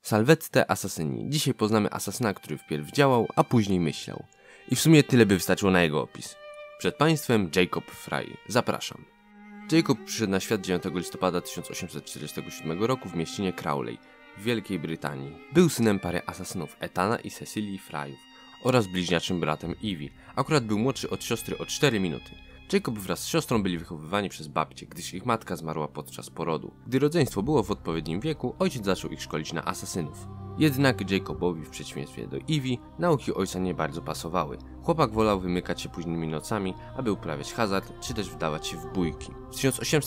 Salvette Assassini. Dzisiaj poznamy asasyna, który wpierw działał, a później myślał. I w sumie tyle by wystarczyło na jego opis. Przed państwem Jacob Frye. Zapraszam. Jacob przyszedł na świat 9 listopada 1847 roku w mieścinie Crawley w Wielkiej Brytanii. Był synem pary asasynów Ethana i Cecilii Fryów oraz bliźniaczym bratem Evie. Akurat był młodszy od siostry o 4 minuty. Jacob wraz z siostrą byli wychowywani przez babcię, gdyż ich matka zmarła podczas porodu. Gdy rodzeństwo było w odpowiednim wieku, ojciec zaczął ich szkolić na asasynów. Jednak Jacobowi, w przeciwieństwie do Evie, nauki ojca nie bardzo pasowały. Chłopak wolał wymykać się późnymi nocami, aby uprawiać hazard, czy też wdawać się w bójki. W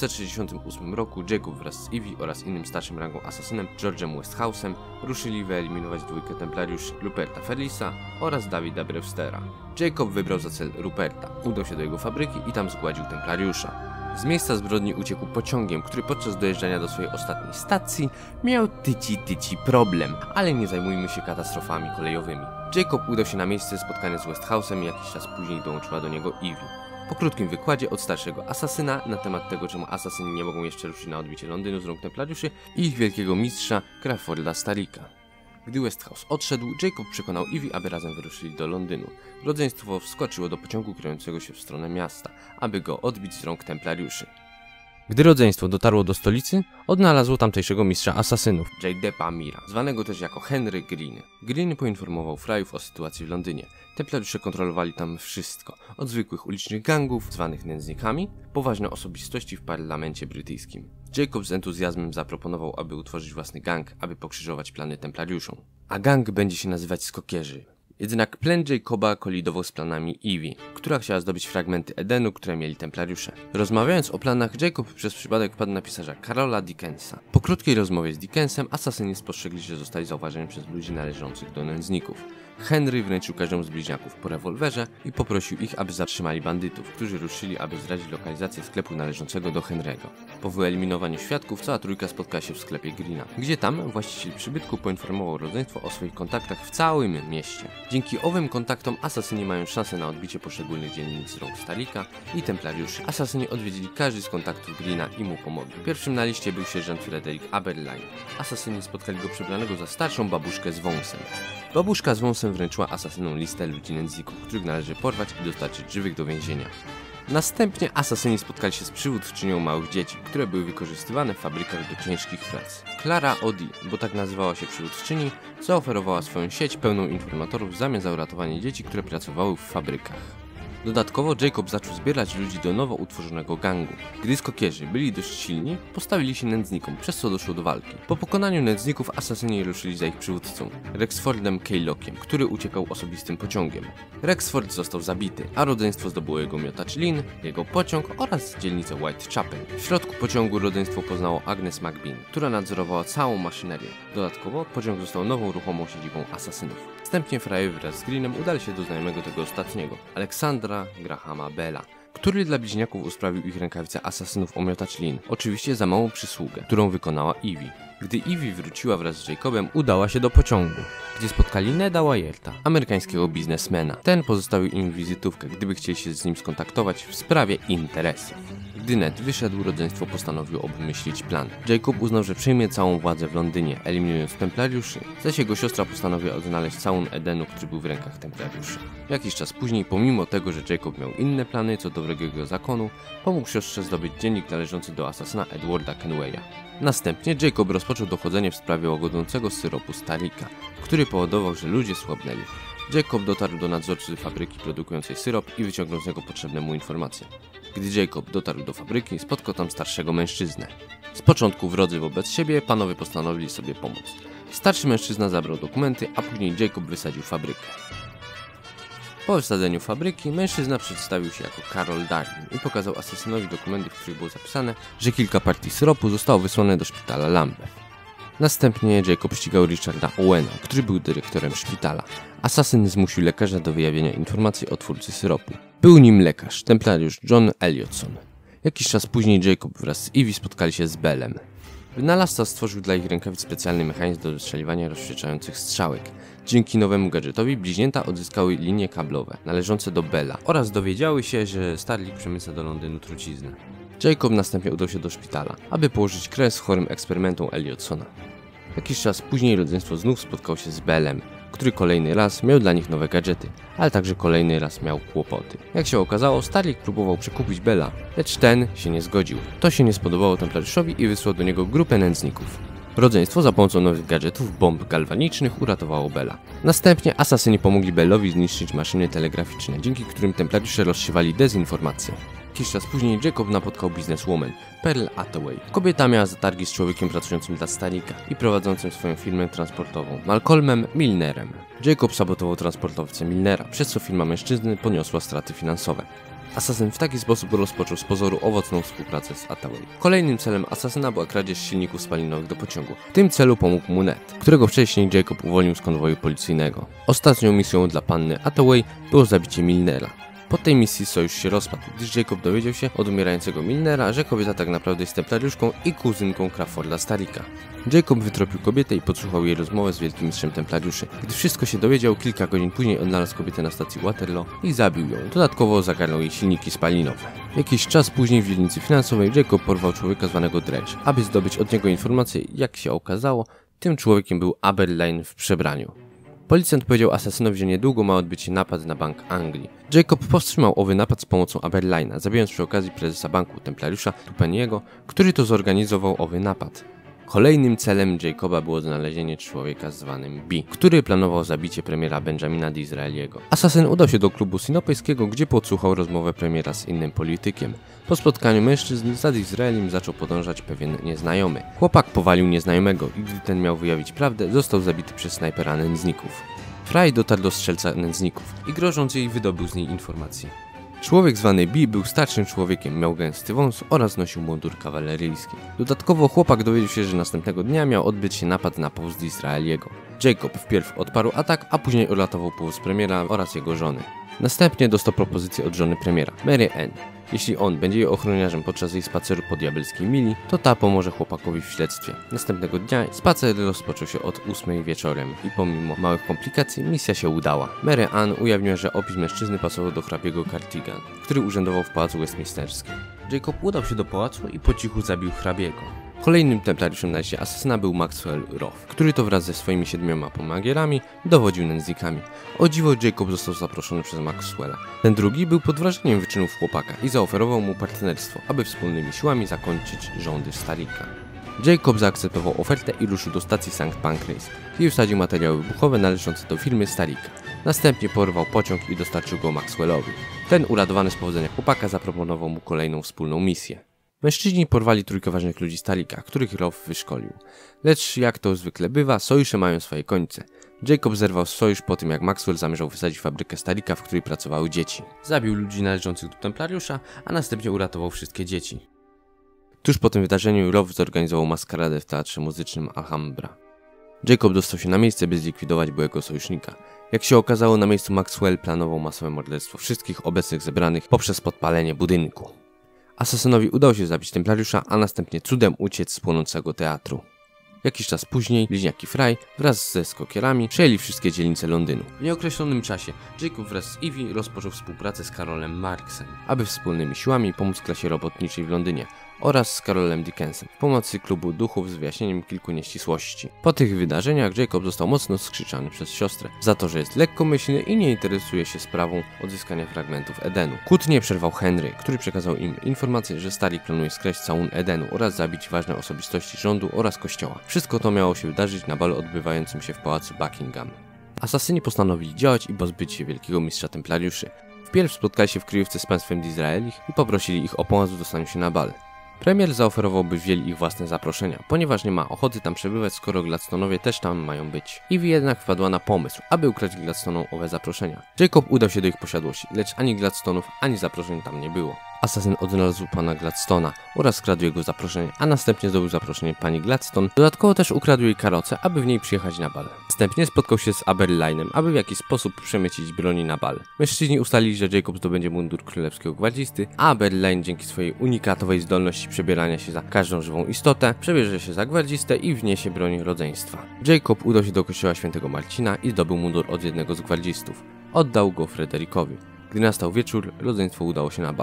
1868 roku Jacob wraz z Evie oraz innym starszym rangą asasynem George'em Westhouse'em ruszyli wyeliminować dwójkę templariuszy Ruperta Ferlisa oraz Davida Brewstera. Jacob wybrał za cel Ruperta, udał się do jego fabryki i tam zgładził templariusza. Z miejsca zbrodni uciekł pociągiem, który podczas dojeżdżania do swojej ostatniej stacji miał tyci problem, ale nie zajmujmy się katastrofami kolejowymi. Jacob udał się na miejsce spotkania z Westhouse'em i jakiś czas później dołączyła do niego Evie. Po krótkim wykładzie od starszego asasyna na temat tego, czemu asasyni nie mogą jeszcze ruszyć na odbicie Londynu z rąk templariuszy i ich wielkiego mistrza Crawforda Starricka. Gdy Westhouse odszedł, Jacob przekonał Evie, aby razem wyruszyli do Londynu. Rodzeństwo wskoczyło do pociągu kierującego się w stronę miasta, aby go odbić z rąk templariuszy. Gdy rodzeństwo dotarło do stolicy, odnalazło tamtejszego mistrza asasynów, J.D.P. Mira, zwanego też jako Henry Green. Green poinformował Fryów o sytuacji w Londynie. Templariusze kontrolowali tam wszystko, od zwykłych ulicznych gangów, zwanych nędznikami, poważne osobistości w parlamencie brytyjskim. Jacob z entuzjazmem zaproponował, aby utworzyć własny gang, aby pokrzyżować plany templariuszom. A gang będzie się nazywać Skokierzy. Jednak plan Jacoba kolidował z planami Evie, która chciała zdobyć fragmenty Edenu, które mieli templariusze. Rozmawiając o planach, Jacob przez przypadek wpadł na pisarza Carola Dickensa. Po krótkiej rozmowie z Dickensem, asasyni spostrzegli, że zostali zauważeni przez ludzi należących do nędzników. Henry wręczył każdemu z bliźniaków po rewolwerze i poprosił ich, aby zatrzymali bandytów, którzy ruszyli, aby zdradzić lokalizację sklepu należącego do Henry'ego. Po wyeliminowaniu świadków, cała trójka spotkała się w sklepie Greena, gdzie tam właściciel przybytku poinformował rodzeństwo o swoich kontaktach w całym mieście. Dzięki owym kontaktom asasyni mają szansę na odbicie poszczególnych dzielnic z rąk Starricka i templariuszy. Asasyni odwiedzili każdy z kontaktów Greena i mu pomogli. Pierwszym na liście był sierżant Frederick Aberline. Asasyni spotkali go przebranego za starszą babuszkę z wąsem. Babuszka z wąsem wręczyła asasynom listę ludzi nędzników, których należy porwać i dostarczyć żywych do więzienia. Następnie asasyni spotkali się z przywódczynią małych dzieci, które były wykorzystywane w fabrykach do ciężkich prac. Clara Odi, bo tak nazywała się przywódczyni, zaoferowała swoją sieć pełną informatorów w zamian za uratowanie dzieci, które pracowały w fabrykach. Dodatkowo Jacob zaczął zbierać ludzi do nowo utworzonego gangu. Gdy skokierzy byli dość silni, postawili się nędznikom, przez co doszło do walki. Po pokonaniu nędzników asasyni ruszyli za ich przywódcą, Rexfordem Keylockiem, który uciekał osobistym pociągiem. Rexford został zabity, a rodzeństwo zdobyło jego miotacz Lin, jego pociąg oraz dzielnicę Whitechapel. W środku pociągu rodzeństwo poznało Agnes McBean, która nadzorowała całą maszynerię. Dodatkowo pociąg został nową ruchomą siedzibą asasynów. Następnie Frye wraz z Greenem udali się do znajomego tego ostatniego, Aleksandra Grahama Bella, który dla bliźniaków usprawił ich rękawice asasynów o miotacz Lin, oczywiście za małą przysługę, którą wykonała Evie. Gdy Evie wróciła wraz z Jacobem, udała się do pociągu, gdzie spotkali Neda Wyerta, amerykańskiego biznesmena. Ten pozostawił im wizytówkę, gdyby chcieli się z nim skontaktować w sprawie interesów. Gdy Ned wyszedł, rodzeństwo postanowiło obmyślić plan. Jacob uznał, że przejmie całą władzę w Londynie, eliminując templariuszy, zaś jego siostra postanowiła odnaleźć całun Edenu, który był w rękach templariuszy. Jakiś czas później, pomimo tego, że Jacob miał inne plany co do wrogiego zakonu, pomógł siostrze zdobyć dziennik należący do asasyna Edwarda Kenwaya. Następnie Jacob rozpoczął dochodzenie w sprawie łagodzącego syropu Starricka, który powodował, że ludzie słabnęli. Jacob dotarł do nadzorcy fabryki produkującej syrop i wyciągnął z niego potrzebne mu informacje. Gdy Jacob dotarł do fabryki, spotkał tam starszego mężczyznę. Z początku wrodzy wobec siebie, panowie postanowili sobie pomóc. Starszy mężczyzna zabrał dokumenty, a później Jacob wysadził fabrykę. Po wysadzeniu fabryki, mężczyzna przedstawił się jako Carol Darwin i pokazał asasynowi dokumenty, w których było zapisane, że kilka partii syropu zostało wysłane do szpitala Lambeth. Następnie Jacob ścigał Richarda Owena, który był dyrektorem szpitala. Asasyn zmusił lekarza do wyjawienia informacji o twórcy syropu. Był nim lekarz, templariusz John Elliotson. Jakiś czas później Jacob wraz z Evie spotkali się z Bellem. Wynalazca stworzył dla ich rękawic specjalny mechanizm do wystrzeliwania rozwścieczających strzałek. Dzięki nowemu gadżetowi bliźnięta odzyskały linie kablowe należące do Bella oraz dowiedziały się, że Starrick przemyca do Londynu truciznę. Jacob następnie udał się do szpitala, aby położyć kres chorym eksperymentom Elliotsona. Jakiś czas później rodzeństwo znów spotkało się z Bellem, który kolejny raz miał dla nich nowe gadżety, ale także kolejny raz miał kłopoty. Jak się okazało, Starlik próbował przekupić Bella, lecz ten się nie zgodził. To się nie spodobało templariuszowi i wysłał do niego grupę nędzników. Rodzeństwo za pomocą nowych gadżetów, bomb galwanicznych uratowało Bella. Następnie asasyni pomogli Bellowi zniszczyć maszyny telegraficzne, dzięki którym templariusze rozsiewali dezinformację. Jakiś czas później Jacob napotkał bizneswoman Pearl Hathaway. Kobieta miała zatargi z człowiekiem pracującym dla Starlika i prowadzącym swoją firmę transportową, Malcolmem Milnerem. Jacob sabotował transportowcę Milnera, przez co firma mężczyzny poniosła straty finansowe. Asasyn w taki sposób rozpoczął z pozoru owocną współpracę z Hathaway. Kolejnym celem asasyna była kradzież silników spalinowych do pociągu. W tym celu pomógł mu Ned, którego wcześniej Jacob uwolnił z konwoju policyjnego. Ostatnią misją dla panny Hathaway było zabicie Milnera. Po tej misji sojusz się rozpadł, gdyż Jacob dowiedział się od umierającego Milnera, że kobieta tak naprawdę jest templariuszką i kuzynką Crawforda Starlika. Jacob wytropił kobietę i podsłuchał jej rozmowę z wielkim mistrzem templariuszy. Gdy wszystko się dowiedział, kilka godzin później odnalazł kobietę na stacji Waterloo i zabił ją. Dodatkowo zagarnął jej silniki spalinowe. Jakiś czas później w dzielnicy finansowej Jacob porwał człowieka zwanego Dredge, aby zdobyć od niego informacje. Jak się okazało, tym człowiekiem był Aberline w przebraniu. Policjant powiedział asasynowi, że niedługo ma odbyć się napad na Bank Anglii. Jacob powstrzymał owy napad z pomocą Aberline'a, zabijając przy okazji prezesa banku templariusza Tupeniego, który to zorganizował owy napad. Kolejnym celem Jacoba było znalezienie człowieka zwanym B, który planował zabicie premiera Benjamina Disraeliego. Asasyn udał się do klubu sinopejskiego, gdzie podsłuchał rozmowę premiera z innym politykiem. Po spotkaniu mężczyzn za Disraelim zaczął podążać pewien nieznajomy. Chłopak powalił nieznajomego i gdy ten miał wyjawić prawdę, został zabity przez snajpera nędzników. Fry dotarł do strzelca nędzników i grożąc jej wydobył z niej informacje. Człowiek zwany B był starszym człowiekiem, miał gęsty wąs oraz nosił mundur kawaleryjski. Dodatkowo chłopak dowiedział się, że następnego dnia miał odbyć się napad na powóz Disraeliego. Jacob wpierw odparł atak, a później uratował powóz premiera oraz jego żony. Następnie dostał propozycję od żony premiera, Mary Ann. Jeśli on będzie jej ochroniarzem podczas jej spaceru po diabelskiej mili, to ta pomoże chłopakowi w śledztwie. Następnego dnia spacer rozpoczął się od 8 wieczorem i pomimo małych komplikacji misja się udała. Mary Ann ujawniła, że opis mężczyzny pasował do hrabiego Cartigan, który urzędował w pałacu westminsterskim. Jacob udał się do pałacu i po cichu zabił hrabiego. Kolejnym templariuszem na liście asasyna był Maxwell Roth, który to wraz ze swoimi 7 pomagierami dowodził nędznikami. O dziwo Jacob został zaproszony przez Maxwella. Ten drugi był pod wrażeniem wyczynów chłopaka i zaoferował mu partnerstwo, aby wspólnymi siłami zakończyć rządy Starlika. Jacob zaakceptował ofertę i ruszył do stacji St. Pancras, gdzie wsadził materiały wybuchowe należące do firmy Starlika. Następnie porwał pociąg i dostarczył go Maxwellowi. Ten, uradowany z powodzenia chłopaka, zaproponował mu kolejną wspólną misję. Mężczyźni porwali 3 ważnych ludzi Starlika, których Roth wyszkolił. Lecz jak to zwykle bywa, sojusze mają swoje końce. Jacob zerwał sojusz po tym, jak Maxwell zamierzał wysadzić fabrykę Starlika, w której pracowały dzieci. Zabił ludzi należących do templariusza, a następnie uratował wszystkie dzieci. Tuż po tym wydarzeniu Roth zorganizował maskaradę w teatrze muzycznym Alhambra. Jacob dostał się na miejsce, by zlikwidować byłego sojusznika. Jak się okazało, na miejscu Maxwell planował masowe morderstwo wszystkich obecnych zebranych poprzez podpalenie budynku. Asasynowi udało się zabić templariusza, a następnie cudem uciec z płonącego teatru. Jakiś czas później bliźniaki Fry wraz ze skokierami przejęli wszystkie dzielnice Londynu. W nieokreślonym czasie Jacob wraz z Evie rozpoczął współpracę z Carolem Marksem, aby wspólnymi siłami pomóc klasie robotniczej w Londynie oraz z Carolem Dickensem w pomocy klubu duchów z wyjaśnieniem kilku nieścisłości. Po tych wydarzeniach Jacob został mocno skrzyczany przez siostrę za to, że jest lekkomyślny i nie interesuje się sprawą odzyskania fragmentów Edenu. Kłótnię przerwał Henry, który przekazał im informację, że Starlik planuje skraść całun Edenu oraz zabić ważne osobistości rządu oraz kościoła. Wszystko to miało się wydarzyć na balu odbywającym się w pałacu Buckingham. Asasyni postanowili działać i pozbyć się wielkiego mistrza templariuszy. Wpierw spotkali się w kryjówce z państwem Disraelich i poprosili ich o pomoc w dostaniu się na bal. Premier zaoferował, by wzięli ich własne zaproszenia, ponieważ nie ma ochoty tam przebywać, skoro Gladstonowie też tam mają być. Evie jednak wpadła na pomysł, aby ukraść Gladstonom owe zaproszenia. Jacob udał się do ich posiadłości, lecz ani Gladstonów, ani zaproszeń tam nie było. Asasyn odnalazł pana Gladstona oraz skradł jego zaproszenie, a następnie zdobył zaproszenie pani Gladstone. Dodatkowo też ukradł jej karocę, aby w niej przyjechać na bal. Następnie spotkał się z Aberline'em, aby w jakiś sposób przemycić broni na bal. Mężczyźni ustalili, że Jacob zdobędzie mundur królewskiego gwardzisty, a Aberline dzięki swojej unikatowej zdolności przebierania się za każdą żywą istotę przebierze się za gwardzistę i wniesie broń rodzeństwa. Jacob udał się do kościoła świętego Marcina i zdobył mundur od jednego z gwardzistów. Oddał go Frederikowi. Gdy nastał wieczór, rodzeństwo udało się na bal.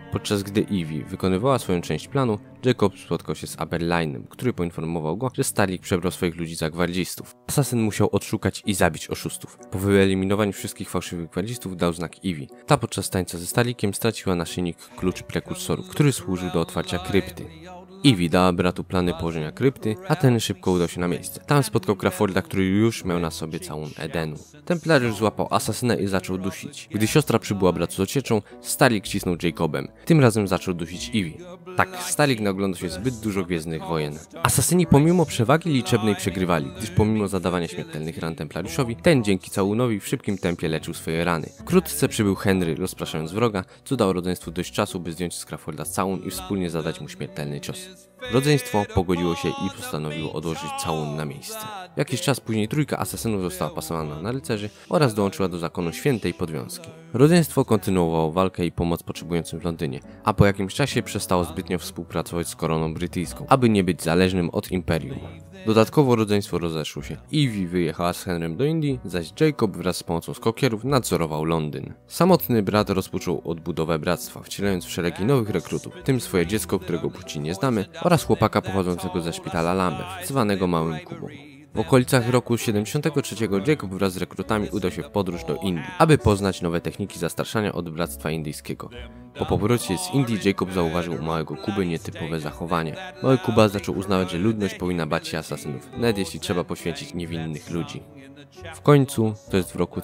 Podczas gdy Evie wykonywała swoją część planu, Jacob spotkał się z Aberline'em, który poinformował go, że Starlik przebrał swoich ludzi za gwardzistów. Asasyn musiał odszukać i zabić oszustów. Po wyeliminowaniu wszystkich fałszywych gwardzistów dał znak Evie. Ta podczas tańca ze Starlikiem straciła naszyjnik klucz prekursoru, który służył do otwarcia krypty. Evie dała bratu plany położenia krypty, a ten szybko udał się na miejsce. Tam spotkał Crawforda, który już miał na sobie całun Edenu. Templariusz złapał asasynę i zaczął dusić. Gdy siostra przybyła bratu z ocieczą, Starlik cisnął Jacobem. Tym razem zaczął dusić Evie. Tak, Starlik naoglądał się zbyt dużo Gwiezdnych Wojen. Asasyni pomimo przewagi liczebnej przegrywali, gdyż pomimo zadawania śmiertelnych ran Templariuszowi, ten dzięki całunowi w szybkim tempie leczył swoje rany. Wkrótce przybył Henry, rozpraszając wroga, co dało rodzeństwu dość czasu, by zdjąć z Crawforda całun i wspólnie zadać mu śmiertelny cios. Rodzeństwo pogodziło się i postanowiło odłożyć całun na miejsce. Jakiś czas później trójka asasynów została pasowana na rycerzy oraz dołączyła do zakonu świętej podwiązki. Rodzeństwo kontynuowało walkę i pomoc potrzebującym w Londynie, a po jakimś czasie przestało zbytnio współpracować z koroną brytyjską, aby nie być zależnym od imperium. Dodatkowo rodzeństwo rozeszło się. Evie wyjechała z Henrym do Indii, zaś Jacob wraz z pomocą skokierów nadzorował Londyn. Samotny brat rozpoczął odbudowę bractwa, wcielając w szeregi nowych rekrutów, w tym swoje dziecko, którego płci nie znamy, oraz chłopaka pochodzącego ze szpitala Lambeth, zwanego Małym Kubą. W okolicach roku 73 Jacob wraz z rekrutami udał się w podróż do Indii, aby poznać nowe techniki zastraszania od Bractwa Indyjskiego. Po powrocie z Indii Jacob zauważył u Małego Kuby nietypowe zachowanie. Mały Kuba zaczął uznawać, że ludność powinna bać się asasynów, nawet jeśli trzeba poświęcić niewinnych ludzi. W końcu, to jest w roku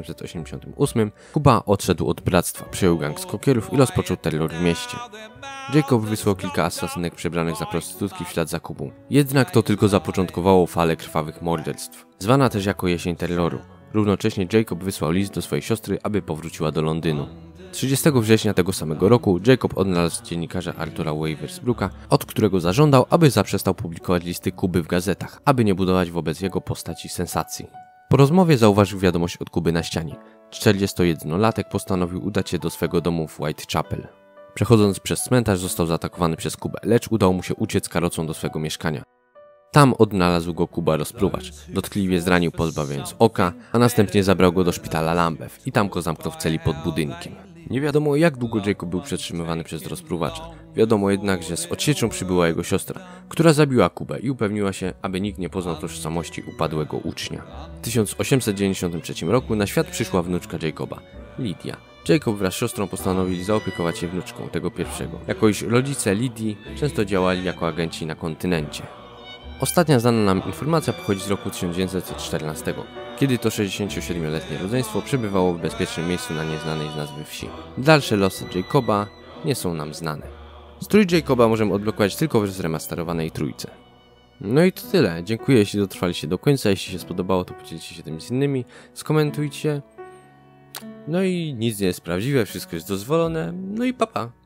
1888, Kuba odszedł od bractwa, przejął gang skokierów i rozpoczął terror w mieście. Jacob wysłał kilka asasynek przebranych za prostytutki w ślad za Kubą. Jednak to tylko zapoczątkowało falę krwawych morderstw, zwana też jako jesień terroru. Równocześnie Jacob wysłał list do swojej siostry, aby powróciła do Londynu. 30 września tego samego roku Jacob odnalazł dziennikarza Artura Waversbrooka, od którego zażądał, aby zaprzestał publikować listy Kuby w gazetach, aby nie budować wobec jego postaci sensacji. Po rozmowie zauważył wiadomość od Kuby na ścianie. 41-latek postanowił udać się do swego domu w Whitechapel. Przechodząc przez cmentarz został zaatakowany przez Kubę, lecz udało mu się uciec karocą do swego mieszkania. Tam odnalazł go Kuba rozpruwacz, dotkliwie zranił pozbawiając oka, a następnie zabrał go do szpitala Lambeth i tam go zamknął w celi pod budynkiem. Nie wiadomo jak długo Jacob był przetrzymywany przez rozpruwacza. Wiadomo jednak, że z odsieczą przybyła jego siostra, która zabiła Kubę i upewniła się, aby nikt nie poznał tożsamości upadłego ucznia. W 1893 roku na świat przyszła wnuczka Jacoba, Lydia. Jacob wraz z siostrą postanowili zaopiekować się wnuczką tego pierwszego, jako iż rodzice Lidii często działali jako agenci na kontynencie. Ostatnia znana nam informacja pochodzi z roku 1914, kiedy to 67-letnie rodzeństwo przebywało w bezpiecznym miejscu na nieznanej z nazwy wsi. Dalsze losy Jacoba nie są nam znane. Strój Jacoba możemy odblokować tylko w zremasterowanej trójce. No i to tyle. Dziękuję, jeśli dotrwaliście do końca. Jeśli się spodobało, to podzielcie się tym z innymi, skomentujcie. No i nic nie jest prawdziwe, wszystko jest dozwolone. No i pa pa.